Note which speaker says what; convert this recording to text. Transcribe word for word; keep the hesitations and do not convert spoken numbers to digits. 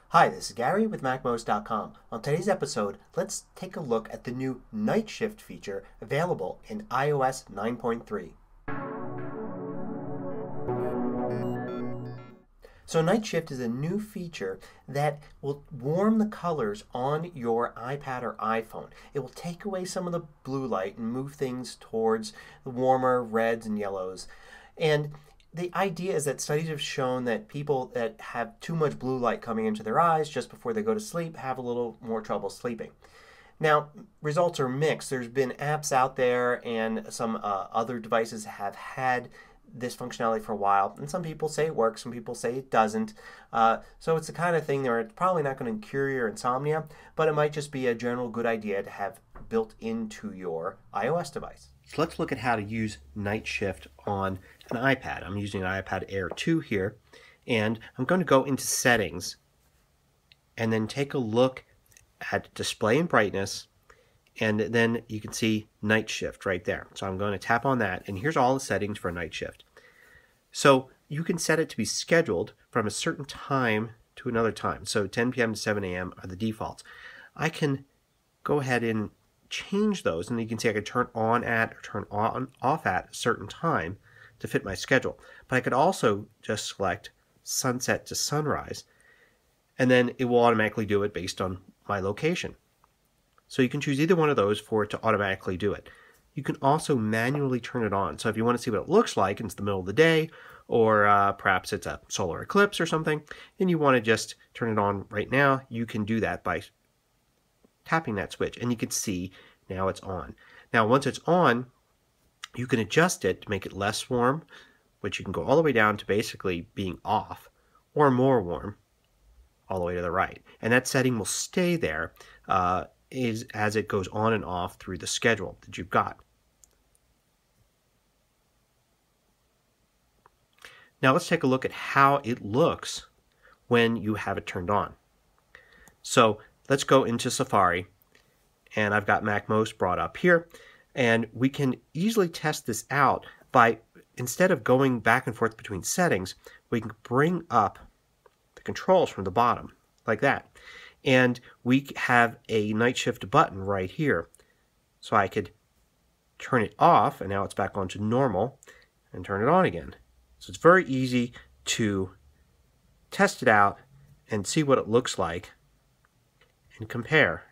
Speaker 1: Hi, this is Gary with Mac Most dot com. On today's episode, let's take a look at the new Night Shift feature available in i O S nine point three. So Night Shift is a new feature that will warm the colors on your iPad or iPhone. It will take away some of the blue light and move things towards the warmer reds and yellows. And the idea is that studies have shown that people that have too much blue light coming into their eyes just before they go to sleep have a little more trouble sleeping. Now, results are mixed. There's been apps out there and some uh, other devices have had this functionality for a while, and some people say it works, some people say it doesn't. Uh, so it's the kind of thing where it's probably not going to cure your insomnia, but it might just be a general good idea to have built into your iOS device. So let's look at how to use Night Shift on an iPad. I'm using an iPad Air two here, and I'm going to go into Settings and then take a look at Display and Brightness, and then you can see Night Shift right there. So I'm going to tap on that, and here's all the settings for Night Shift. So you can set it to be scheduled from a certain time to another time. So ten p m to seven a m are the defaults. I can go ahead and change those, and you can see I could turn on at or turn on off at a certain time to fit my schedule. But I could also just select sunset to sunrise, and then it will automatically do it based on my location. So you can choose either one of those for it to automatically do it. You can also manually turn it on. So if you want to see what it looks like, and it's the middle of the day, or uh, perhaps it's a solar eclipse or something, and you want to just turn it on right now, you can do that by tapping that switch, and you can see now it's on. Now once it's on, you can adjust it to make it less warm, which you can go all the way down to basically being off, or more warm all the way to the right. And that setting will stay there uh, is as it goes on and off through the schedule that you've got. Now let's take a look at how it looks when you have it turned on. So let's go into Safari, and I've got MacMost brought up here, and we can easily test this out by, instead of going back and forth between settings, we can bring up the controls from the bottom like that, and we have a Night Shift button right here. So I could turn it off, and now it's back onto normal, and turn it on again. So it's very easy to test it out and see what it looks like and compare.